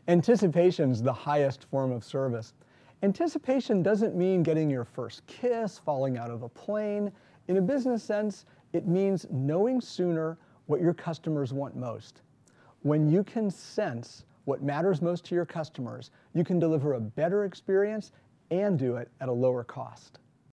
Anticipation is the highest form of service. Anticipation doesn't mean getting your first kiss, falling out of a plane. In a business sense, it means knowing sooner what your customers want most. When you can sense what matters most to your customers, you can deliver a better experience and do it at a lower cost.